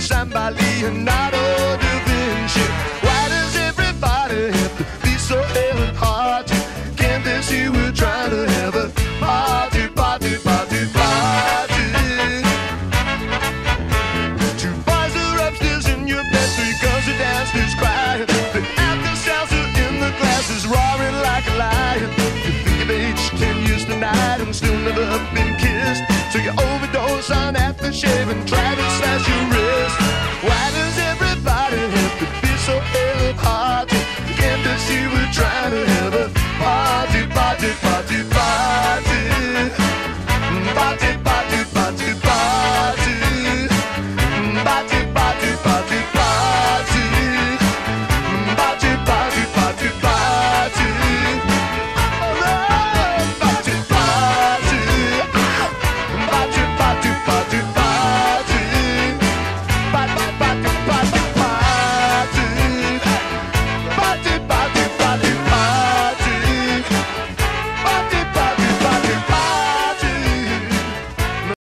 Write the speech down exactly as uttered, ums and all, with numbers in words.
signed by Leonardo da Vinci. Why does everybody have to be so hell hard? Can't they see we're trying to have a party, party, party, party? Two boys are upstairs in your bed, three girls are downstairs crying. The after salsa in the glass is roaring like a lion. You think you've aged ten years tonight and still never been kissed, so you overdose on aftershave and try